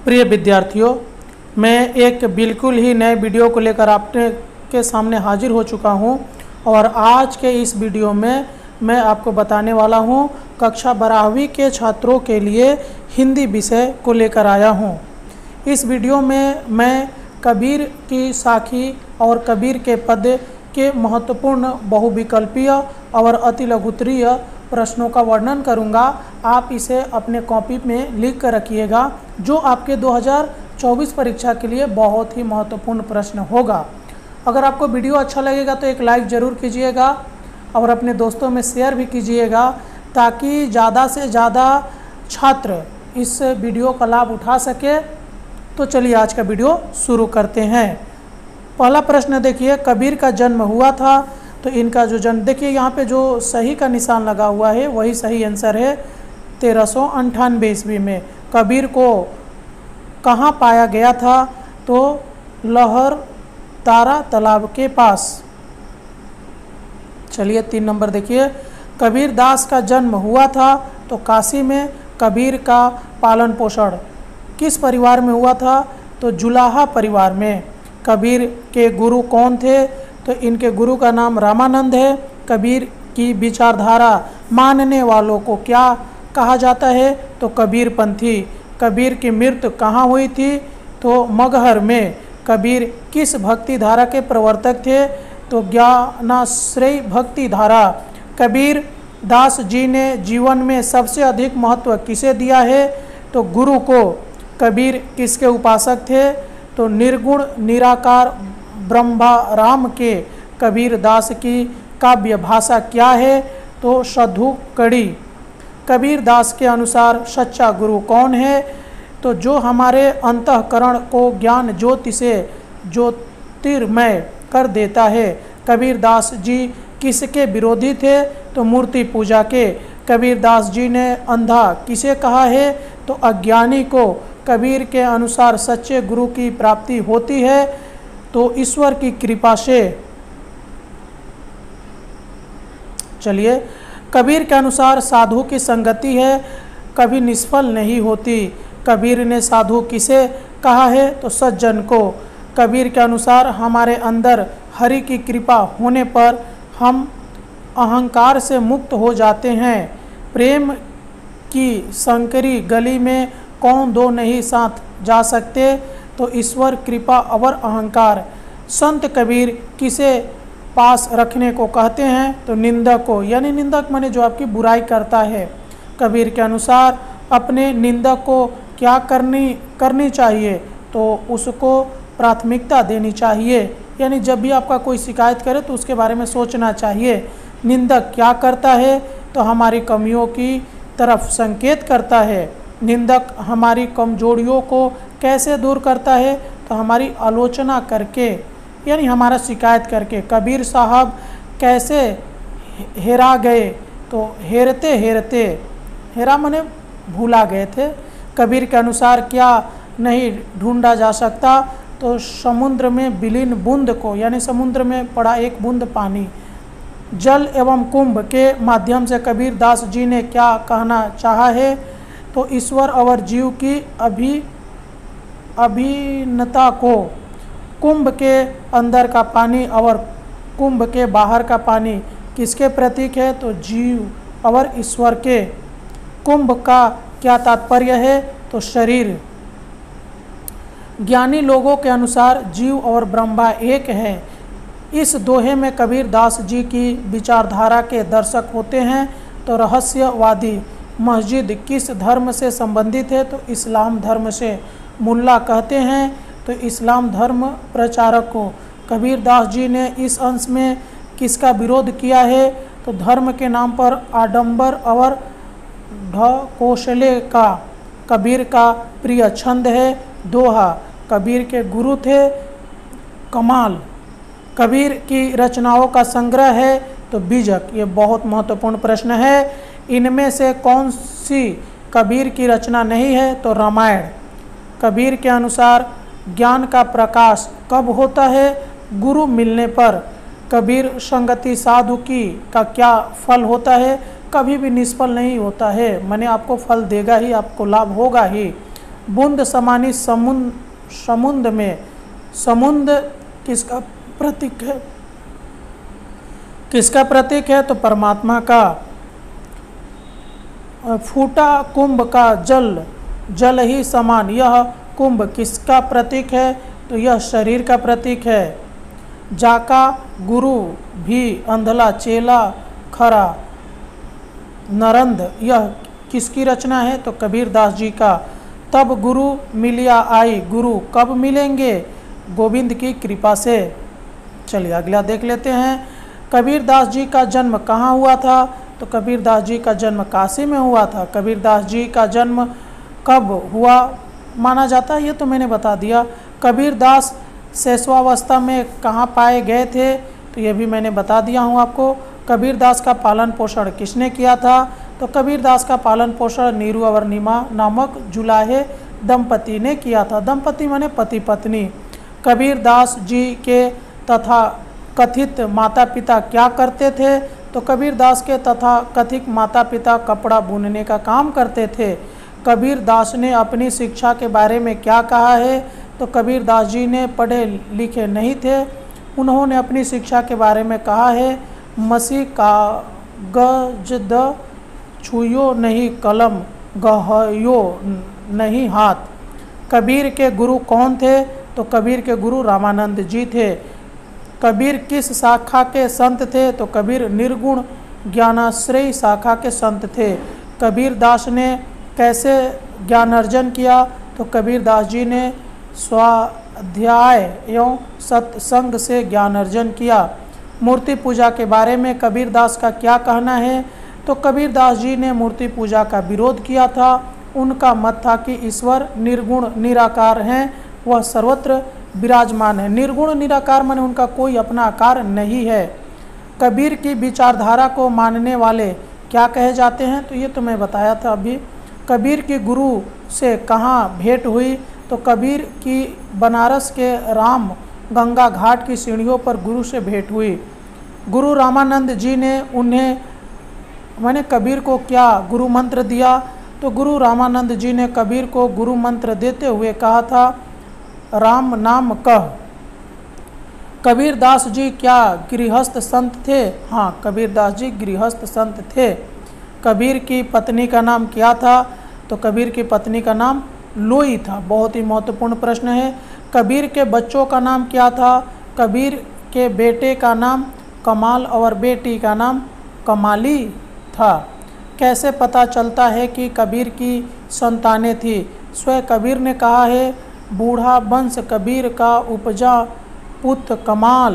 प्रिय विद्यार्थियों, मैं एक बिल्कुल ही नए वीडियो को लेकर आपके के सामने हाजिर हो चुका हूं और आज के इस वीडियो में मैं आपको बताने वाला हूं कक्षा 12वीं के छात्रों के लिए हिंदी विषय को लेकर आया हूं। इस वीडियो में मैं कबीर की साखी और कबीर के पद्य के महत्वपूर्ण बहुविकल्पीय और अतिलघुत्तरीय प्रश्नों का वर्णन करूंगा। आप इसे अपने कॉपी में लिख कर रखिएगा, जो आपके 2024 परीक्षा के लिए बहुत ही महत्वपूर्ण प्रश्न होगा। अगर आपको वीडियो अच्छा लगेगा तो एक लाइक ज़रूर कीजिएगा और अपने दोस्तों में शेयर भी कीजिएगा, ताकि ज़्यादा से ज़्यादा छात्र इस वीडियो का लाभ उठा सके। तो चलिए आज का वीडियो शुरू करते हैं। पहला प्रश्न देखिए, कबीर का जन्म हुआ था। तो इनका जो जन्म देखिए, यहाँ पे जो सही का निशान लगा हुआ है वही सही आंसर है। 1398 ईस्वी में कबीर को कहाँ पाया गया था? तो लहर तारा तालाब के पास। चलिए 3 नंबर देखिए, कबीर दास का जन्म हुआ था। तो काशी में। कबीर का पालन पोषण किस परिवार में हुआ था? तो जुलाहा परिवार में। कबीर के गुरु कौन थे? तो इनके गुरु का नाम रामानंद है। कबीर की विचारधारा मानने वालों को क्या कहा जाता है? तो कबीरपंथी। कबीर की मृत्यु कहाँ हुई थी? तो मगहर में। कबीर किस भक्ति धारा के प्रवर्तक थे? तो ज्ञानाश्रयी भक्ति धारा। कबीर दास जी ने जीवन में सबसे अधिक महत्व किसे दिया है? तो गुरु को। कबीर किसके उपासक थे? तो निर्गुण निराकार ब्रह्माराम के। कबीर दास की काव्य भाषा क्या है? तो सधुकड़ी। कबीर दास के अनुसार सच्चा गुरु कौन है? तो जो हमारे अंतःकरण को ज्ञान ज्योति से ज्योतिर्मय कर देता है। कबीर दास जी किसके विरोधी थे? तो मूर्ति पूजा के। कबीर दास जी ने अंधा किसे कहा है? तो अज्ञानी को। कबीर के अनुसार सच्चे गुरु की प्राप्ति होती है तो ईश्वर की कृपा से। चलिए, कबीर के अनुसार साधु की संगति है कभी निष्फल नहीं होती। कबीर ने साधु किसे कहा है? तो सज्जन को। कबीर के अनुसार हमारे अंदर हरि की कृपा होने पर हम अहंकार से मुक्त हो जाते हैं। प्रेम की संकरी गली में कौन दो नहीं साथ जा सकते? तो ईश्वर कृपा और अहंकार। संत कबीर किसे पास रखने को कहते हैं? तो निंदक को। यानी निंदक माने जो आपकी बुराई करता है। कबीर के अनुसार अपने निंदक को क्या करनी चाहिए? तो उसको प्राथमिकता देनी चाहिए। यानी जब भी आपका कोई शिकायत करे तो उसके बारे में सोचना चाहिए। निंदक क्या करता है? तो हमारी कमियों की तरफ संकेत करता है। निंदक हमारी कमजोरियों को कैसे दूर करता है? तो हमारी आलोचना करके, यानी हमारा शिकायत करके। कबीर साहब कैसे हेरा गए? तो हेरते हेरते। हेरा माने भूला गए थे। कबीर के अनुसार क्या नहीं ढूंढा जा सकता? तो समुद्र में विलीन बूंद को, यानी समुद्र में पड़ा एक बूंद पानी। जल एवं कुंभ के माध्यम से कबीर दास जी ने क्या कहना चाहा है? तो ईश्वर और जीव की अभिन्नता को। कुंभ के अंदर का पानी और कुंभ के बाहर का पानी किसके प्रतीक है? तो जीव और ईश्वर के। कुंभ का क्या तात्पर्य है? तो शरीर। ज्ञानी लोगों के अनुसार जीव और ब्रह्मा एक है। इस दोहे में कबीर दास जी की विचारधारा के दर्शक होते हैं। तो रहस्यवादी। मस्जिद किस धर्म से संबंधित है? तो इस्लाम धर्म से। मुल्ला कहते हैं तो इस्लाम धर्म प्रचारक को। कबीर दास जी ने इस अंश में किसका विरोध किया है? तो धर्म के नाम पर आडंबर और ढकोसले का। कबीर का प्रिय छंद है दोहा। कबीर के गुरु थे कमाल। कबीर की रचनाओं का संग्रह है तो बीजक। ये बहुत महत्वपूर्ण प्रश्न है। इनमें से कौन सी कबीर की रचना नहीं है? तो रामायण। कबीर के अनुसार ज्ञान का प्रकाश कब होता है? गुरु मिलने पर। कबीर संगति साधु की का क्या फल होता है? कभी भी निष्फल नहीं होता है, माने आपको फल देगा ही, आपको लाभ होगा ही। बूंद समानी समुद्र में, समुद्र किसका प्रतीक है? किसका प्रतीक है? तो परमात्मा का। फूटा कुंभ का जल, जल ही समान, यह कुंभ किसका प्रतीक है? तो यह शरीर का प्रतीक है। जाका गुरु भी अंधला चेला खरा नरंद, यह किसकी रचना है? तो कबीर दास जी का। तब गुरु मिलिया आई, गुरु कब मिलेंगे? गोविंद की कृपा से। चलिए अगला देख लेते हैं। कबीर दास जी का जन्म कहाँ हुआ था? तो कबीर दास जी का जन्म काशी में हुआ था। कबीर दास जी का जन्म कब हुआ माना जाता है? ये तो मैंने बता दिया। कबीर दास शैशवावस्था में कहाँ पाए गए थे? तो ये भी मैंने बता दिया हूँ आपको। कबीर दास का पालन पोषण किसने किया था? तो कबीर दास का पालन पोषण नीरू और नीमा नामक जुलाहे दंपति ने किया था। दंपति माने पति पत्नी। कबीर दास जी के तथा कथित माता पिता क्या करते थे? तो कबीर दास के तथा कथित माता पिता कपड़ा बुनने का काम करते थे। कबीर दास ने अपनी शिक्षा के बारे में क्या कहा है? तो कबीर दास जी ने पढ़े लिखे नहीं थे। उन्होंने अपनी शिक्षा के बारे में कहा है, मसी कागज द छुयो नहीं कलम, गहयो नहीं हाथ। कबीर के गुरु कौन थे? तो कबीर के गुरु रामानंद जी थे। कबीर किस शाखा के संत थे? तो कबीर निर्गुण ज्ञानाश्रयी शाखा के संत थे। कबीर दास ने कैसे ज्ञानार्जन किया? तो कबीर दास जी ने स्वाध्याय एवं सत्संग से ज्ञानार्जन किया। मूर्ति पूजा के बारे में कबीर दास का क्या कहना है? तो कबीर दास जी ने मूर्ति पूजा का विरोध किया था। उनका मत था कि ईश्वर निर्गुण निराकार हैं, वह सर्वत्र विराजमान है। निर्गुण निराकार माने उनका कोई अपना आकार नहीं है। कबीर की विचारधारा को मानने वाले क्या कहे जाते हैं? तो ये तो मैं बताया था अभी। कबीर की गुरु से कहाँ भेंट हुई? तो कबीर की बनारस के राम गंगा घाट की सीढ़ियों पर गुरु से भेंट हुई। गुरु रामानंद जी ने उन्हें मैंने कबीर को क्या गुरु मंत्र दिया? तो गुरु रामानंद जी ने कबीर को गुरु मंत्र देते हुए कहा था, राम नाम कह। कबीर दास जी क्या गृहस्थ संत थे? हाँ, कबीर दास जी गृहस्थ संत थे। कबीर की पत्नी का नाम क्या था? तो कबीर की पत्नी का नाम लोई था। बहुत ही महत्वपूर्ण प्रश्न है। कबीर के बच्चों का नाम क्या था? कबीर के बेटे का नाम कमाल और बेटी का नाम कमाली था। कैसे पता चलता है कि कबीर की संतानें थी? स्वयं कबीर ने कहा है, बूढ़ा वंश कबीर का उपजा पुत्र कमाल।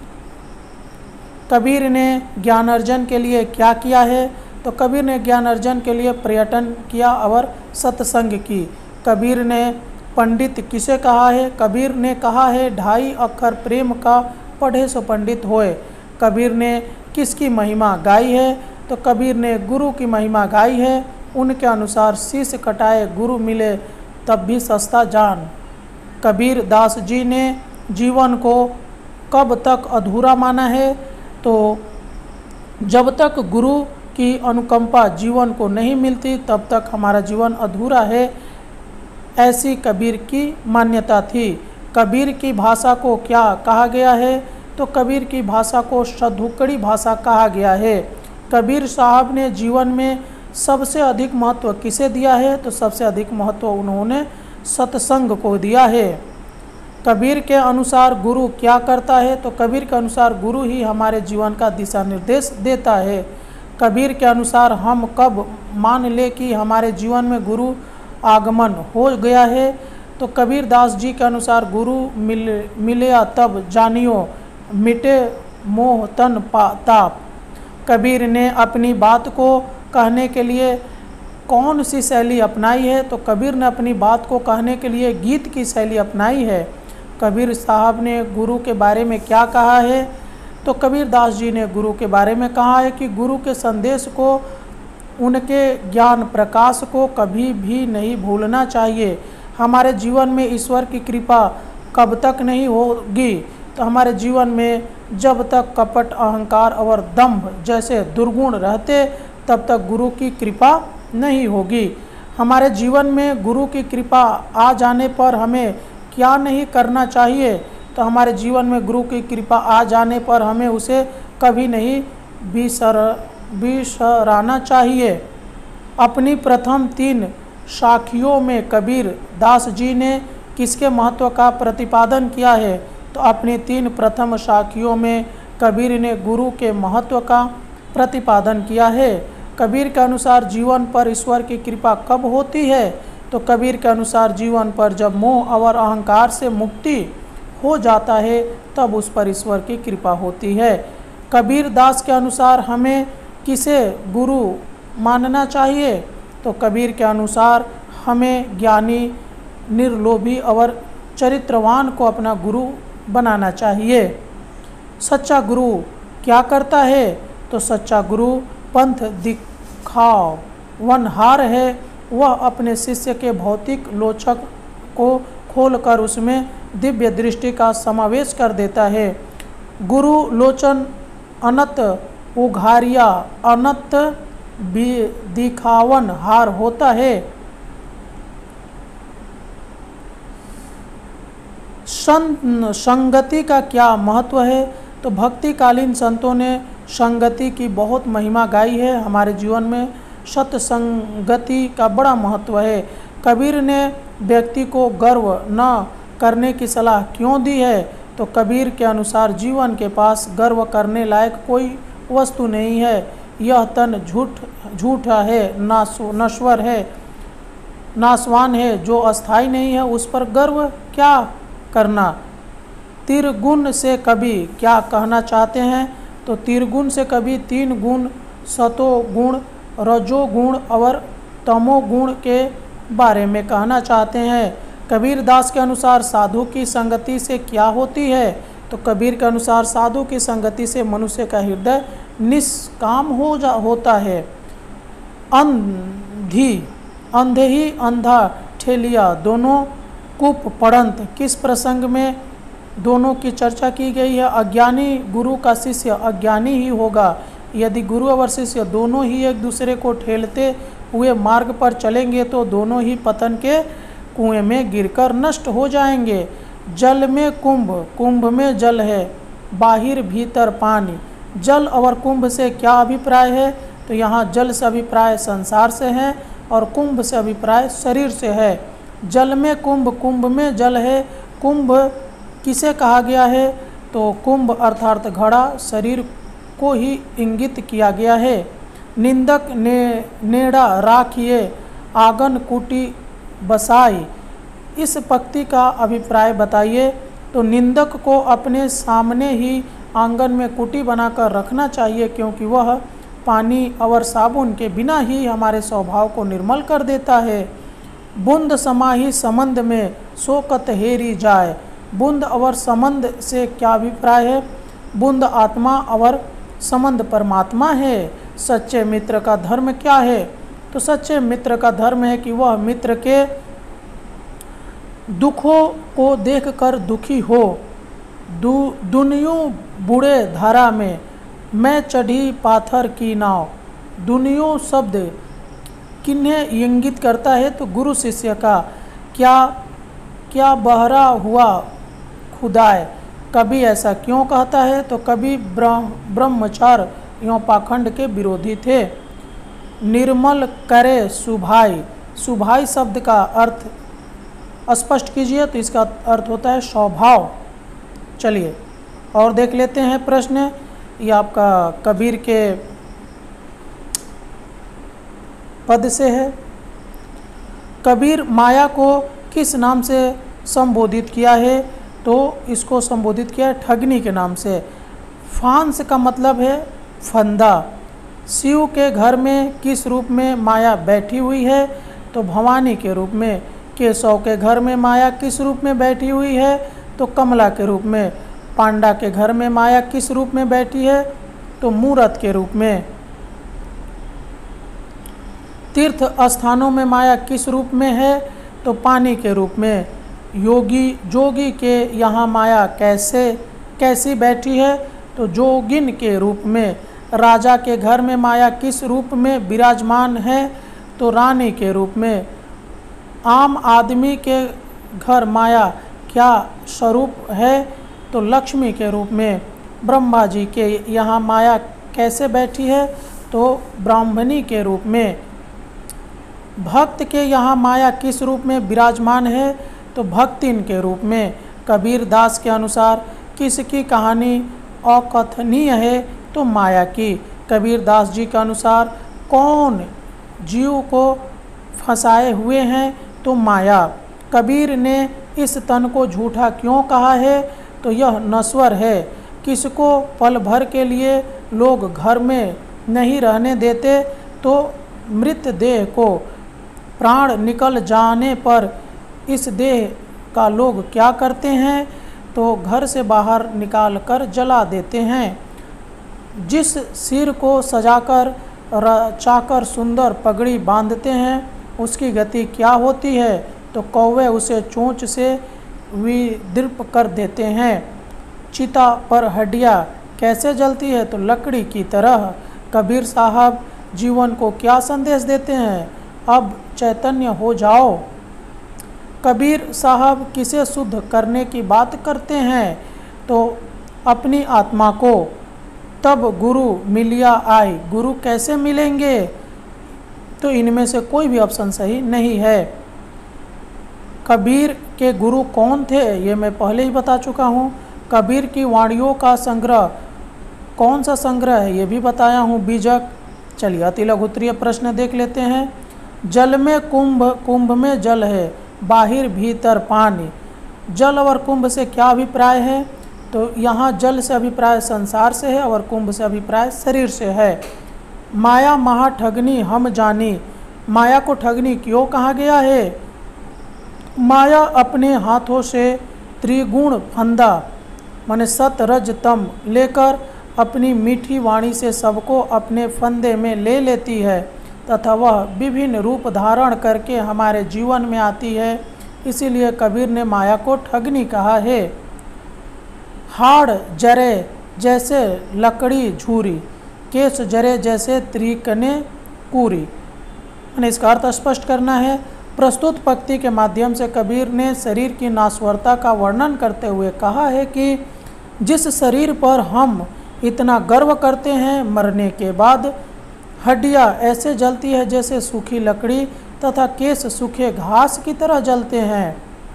कबीर ने ज्ञानार्जन के लिए क्या किया है? तो कबीर ने ज्ञानार्जन के लिए पर्यटन किया और सत्संग की। कबीर ने पंडित किसे कहा है? कबीर ने कहा है, 2.5 अक्षर प्रेम का पढ़े सो पंडित होए। कबीर ने किसकी महिमा गाई है? तो कबीर ने गुरु की महिमा गाई है। उनके अनुसार शीश कटाए गुरु मिले तब भी सस्ता जान। कबीर दास जी ने जीवन को कब तक अधूरा माना है? तो जब तक गुरु की अनुकंपा जीवन को नहीं मिलती तब तक हमारा जीवन अधूरा है, ऐसी कबीर की मान्यता थी। कबीर की भाषा को क्या कहा गया है? तो कबीर की भाषा को सधुकड़ी भाषा कहा गया है। कबीर साहब ने जीवन में सबसे अधिक महत्व किसे दिया है? तो सबसे अधिक महत्व उन्होंने सत्संग को दिया है। कबीर के अनुसार गुरु क्या करता है? तो कबीर के अनुसार गुरु ही हमारे जीवन का दिशा निर्देश देता है। कबीर के अनुसार हम कब मान ले कि हमारे जीवन में गुरु आगमन हो गया है? तो कबीर दास जी के अनुसार गुरु मिले तब जानियो मिटे मोह तन ताप। कबीर ने अपनी बात को कहने के लिए कौन सी शैली अपनाई है? तो कबीर ने अपनी बात को कहने के लिए गीत की शैली अपनाई है। कबीर साहब ने गुरु के बारे में क्या कहा है? तो कबीर दास जी ने गुरु के बारे में कहा है कि गुरु के संदेश को, उनके ज्ञान प्रकाश को कभी भी नहीं भूलना चाहिए। हमारे जीवन में ईश्वर की कृपा कब तक नहीं होगी? तो हमारे जीवन में जब तक कपट, अहंकार और दंभ जैसे दुर्गुण रहते तब तक गुरु की कृपा नहीं होगी। हमारे जीवन में गुरु की कृपा आ जाने पर हमें क्या नहीं करना चाहिए? तो हमारे जीवन में गुरु की कृपा आ जाने पर हमें उसे कभी नहीं बिसराना चाहिए। अपनी प्रथम 3 साखियों में कबीर दास जी ने किसके महत्व का प्रतिपादन किया है? तो अपनी 3 प्रथम साखियों में कबीर ने गुरु के महत्व का प्रतिपादन किया है। कबीर के अनुसार जीवन पर ईश्वर की कृपा कब होती है? तो कबीर के अनुसार जीवन पर जब मोह और अहंकार से मुक्ति हो जाता है तब उस पर ईश्वर की कृपा होती है। कबीर दास के अनुसार हमें किसे गुरु मानना चाहिए? तो कबीर के अनुसार हमें ज्ञानी, निर्लोभी और चरित्रवान को अपना गुरु बनाना चाहिए। सच्चा गुरु क्या करता है? तो सच्चा गुरु पंथ दिखावनहार है। वह अपने शिष्य के भौतिक लोचक को खोलकर उसमें दिव्य दृष्टि का समावेश कर देता है। गुरु लोचन अनंत उघारिया अनंत दिखावनहार होता है। संगति का क्या महत्व है? तो भक्तिकालीन संतों ने संगति की बहुत महिमा गाई है। हमारे जीवन में सत्संगति का बड़ा महत्व है। कबीर ने व्यक्ति को गर्व न करने की सलाह क्यों दी है? तो कबीर के अनुसार जीवन के पास गर्व करने लायक कोई वस्तु नहीं है। यह तन झूठा है, नश्वर है, नाशवान है, जो अस्थाई नहीं है उस पर गर्व क्या करना। त्रिगुण से कवि क्या कहना चाहते हैं? तो त्रिगुण से कवि 3 गुण सतोगुण, रजोगुण और तमोगुण के बारे में कहना चाहते हैं। कबीर दास के अनुसार साधु की संगति से क्या होती है? तो कबीर के अनुसार साधु की संगति से मनुष्य का हृदय निष्काम होता है। अंधे ही अंधा ठेलिया दोनों कूप पड़ंत किस प्रसंग में दोनों की चर्चा की गई है? अज्ञानी गुरु का शिष्य अज्ञानी ही होगा। यदि गुरु और शिष्य दोनों ही एक दूसरे को ठेलते हुए मार्ग पर चलेंगे तो दोनों ही पतन के कुएं में गिरकर नष्ट हो जाएंगे। जल में कुंभ, कुंभ में जल है, बाहिर भीतर पानी। जल और कुंभ से क्या अभिप्राय है? तो यहाँ जल से अभिप्राय संसार से है और कुंभ से अभिप्राय शरीर से है। जल में कुंभ, कुंभ में जल है। कुंभ किसे कहा गया है? तो कुंभ अर्थात घड़ा शरीर को ही इंगित किया गया है। निंदक ने नेड़ा राखिए आंगन कुटी बसाई, इस पंक्ति का अभिप्राय बताइए। तो निंदक को अपने सामने ही आंगन में कुटी बनाकर रखना चाहिए, क्योंकि वह पानी और साबुन के बिना ही हमारे स्वभाव को निर्मल कर देता है। बूंद समाही संबंध में शोकत हेरी जाए। बूंद और संबंध से क्या अभिप्राय है? बूंद आत्मा और संबंध परमात्मा है। सच्चे मित्र का धर्म क्या है? तो सच्चे मित्र का धर्म है कि वह मित्र के दुखों को देखकर दुखी हो। दुनियों बूढ़े धारा में मैं चढ़ी पाथर की नाव। दुनियों शब्द किन्हें इंगित करता है? तो गुरु शिष्य का। क्या बहरा हुआ खुदाए। कभी ऐसा क्यों कहता है? तो कभी ब्रह्मचार एवं पाखंड के विरोधी थे। निर्मल करे सुभाई। सुभाई शब्द का अर्थ स्पष्ट कीजिए। तो इसका अर्थ होता है स्वभाव। चलिए और देख लेते हैं प्रश्न। ये आपका कबीर के पद से है। कबीर माया को किस नाम से संबोधित किया है? तो इसको संबोधित किया है ठगनी के नाम से। फांस का मतलब है फंदा। शिव के घर में किस रूप में माया बैठी हुई है? तो भवानी के रूप में। केशव के घर में माया किस रूप में बैठी हुई है? तो कमला के रूप में। पांडा के घर में माया किस रूप में बैठी है? तो मूरत के रूप में। तीर्थ स्थानों में माया किस रूप में है? तो पानी के रूप में। जोगी के यहाँ माया कैसी बैठी है? तो जोगिन के रूप में। राजा के घर में माया किस रूप में विराजमान है? तो रानी के रूप में। आम आदमी के घर माया क्या स्वरूप है, तो लक्ष्मी के रूप में। ब्रह्मा जी के यहाँ माया कैसे बैठी है, तो ब्राह्मणी के रूप में। भक्त के यहाँ माया किस रूप में विराजमान है, तो भक्तिन के रूप में। कबीर दास के अनुसार किसकी कहानी अकथनीय है, तो माया की। कबीर दास जी के अनुसार कौन जीव को फंसाए हुए हैं, तो माया। कबीर ने इस तन को झूठा क्यों कहा है, तो यह नश्वर है। किसको पल भर के लिए लोग घर में नहीं रहने देते, तो मृत देह को प्राण निकल जाने पर इस देह का लोग क्या करते हैं, तो घर से बाहर निकाल कर जला देते हैं। जिस सिर को सजाकर रचाकर सुंदर पगड़ी बांधते हैं, उसकी गति क्या होती है, तो कौवे उसे चोंच से विदीर्प कर देते हैं। चिता पर हड्डियाँ कैसे जलती है, तो लकड़ी की तरह। कबीर साहब जीवन को क्या संदेश देते हैं, अब चैतन्य हो जाओ। कबीर साहब किसे शुद्ध करने की बात करते हैं, तो अपनी आत्मा को। तब गुरु मिलिया आए, गुरु कैसे मिलेंगे, तो इनमें से कोई भी ऑप्शन सही नहीं है। कबीर के गुरु कौन थे, ये मैं पहले ही बता चुका हूँ। कबीर की वाणियों का संग्रह कौन सा संग्रह है, ये भी बताया हूँ, बीजक। चलिए अति लघुत्तरीय प्रश्न देख लेते हैं। जल में कुंभ, कुंभ में जल है, बाहिर भीतर पानी। जल और कुंभ से क्या अभिप्राय है, तो यहाँ जल से अभिप्राय संसार से है और कुंभ से अभिप्राय शरीर से है। माया महा ठगनी हम जानी, माया को ठगनी क्यों कहा गया है, माया अपने हाथों से त्रिगुण फंदा माने सत रज तम लेकर अपनी मीठी वाणी से सबको अपने फंदे में ले लेती है तथा वह विभिन्न रूप धारण करके हमारे जीवन में आती है। इसीलिए कबीर ने माया को ठगनी कहा है। हाड़ जरे जैसे लकड़ी झूरी, केस जरे जैसे त्रिकने कूरी। मैंने इसका अर्थ स्पष्ट करना है। प्रस्तुत पंक्ति के माध्यम से कबीर ने शरीर की नाश्वरता का वर्णन करते हुए कहा है कि जिस शरीर पर हम इतना गर्व करते हैं, मरने के बाद हड्डियाँ ऐसे जलती है जैसे सूखी लकड़ी तथा केस सूखे घास की तरह जलते हैं।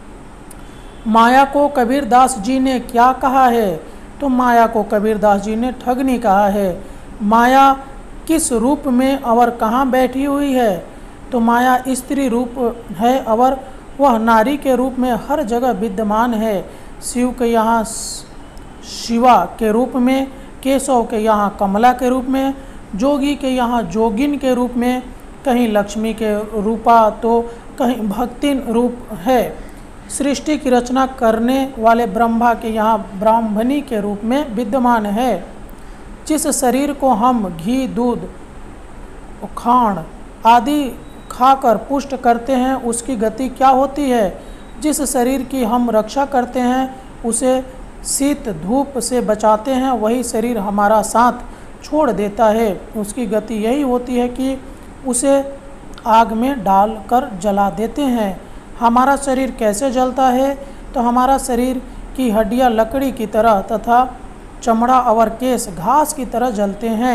माया को कबीर दास जी ने क्या कहा है, तो माया को कबीर दास जी ने ठगनी कहा है। माया किस रूप में और कहाँ बैठी हुई है, तो माया स्त्री रूप है और वह नारी के रूप में हर जगह विद्यमान है। शिव के यहाँ शिवा के रूप में, केशव के यहाँ कमला के रूप में, जोगी के यहाँ जोगिन के रूप में, कहीं लक्ष्मी के रूपा तो कहीं भक्तिन रूप है। सृष्टि की रचना करने वाले ब्रह्मा के यहाँ ब्राह्मणी के रूप में विद्यमान है। जिस शरीर को हम घी, दूध, खांड आदि खाकर पुष्ट करते हैं, उसकी गति क्या होती है। जिस शरीर की हम रक्षा करते हैं, उसे शीत धूप से बचाते हैं, वही शरीर हमारा साथ छोड़ देता है। उसकी गति यही होती है कि उसे आग में डालकर जला देते हैं। हमारा शरीर कैसे जलता है, तो हमारा शरीर की हड्डियां लकड़ी की तरह तथा चमड़ा और केस घास की तरह जलते हैं।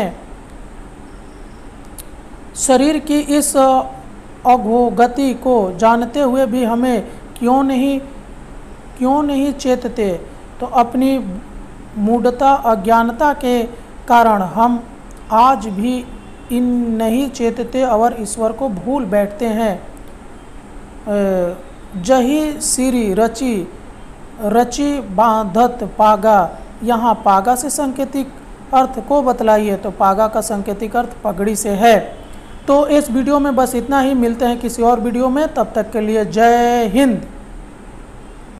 शरीर की इस अधोगति को जानते हुए भी हमें क्यों नहीं चेतते, तो अपनी मूढ़ता अज्ञानता के कारण हम आज भी इन नहीं चेतते और ईश्वर को भूल बैठते हैं। जही सिरी रची रची बांधत पागा, यहाँ पागा से सांकेतिक अर्थ को बतलाइए, तो पागा का सांकेतिक अर्थ पगड़ी से है। तो इस वीडियो में बस इतना ही, मिलते हैं किसी और वीडियो में, तब तक के लिए जय हिंद।